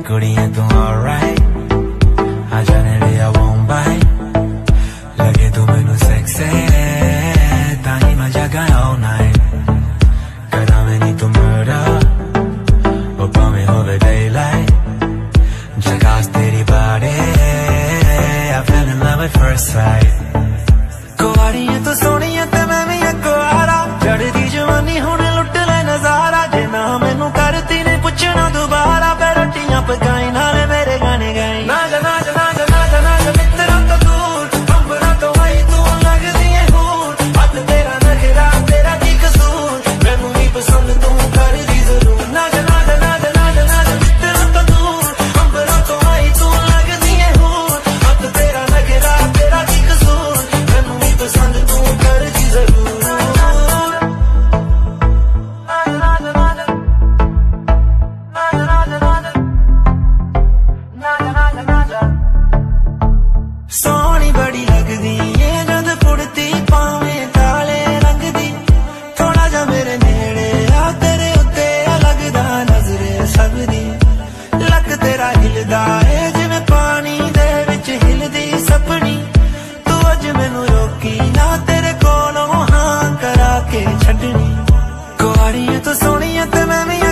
कुड़ियां तू alright, आ जाने दे I won't bite, लगे तू मैनू sexy, ताही मैं जागा all night, करा मैनी तू murder, वो भावें होवे daylight, जगास तेरी body, I fell in love at first sight. कुआरियां तो सोनियां ते मैं भी कुआरा, चढ़दी जवानी हुण लुट ले नजारा, जे ना मैनू करती ने पुछना दोबारा, फिर रोटियां पकाई नाले मेरे गाने गाई। ना जा ना जा ना जा ना जा ना जा मित्रा तो दूर, अंबरा तो आई तू लगदी है हूर, हद तेरा नखरा तेरा की कसूर, मैनू भी पसंद तू कर दी जरूर। ना जा ना जा ना जा ना जा ना जा मित्रा तो दूर, अंबरा तो आई तू लगदी है हूर, हद तेरा नखरा तेरा की कसूर, मैनू भी पसंद तू कर दी जरूर। सोहनी बड़ी लगदी है जद फुड़ती पावें काले रंग दी, थोड़ा जा मेरे नेड़े आ तेरे उत्ते लगदा नजरे सब दी, लक तेरा हिलदा है जिवें पानी दे विच हिलदी सपनी, तू अज मैनू रोकी ना तेरे कोलों हां करा के छड्डनी। कुआरियां तो सोहनियां ते मैं भी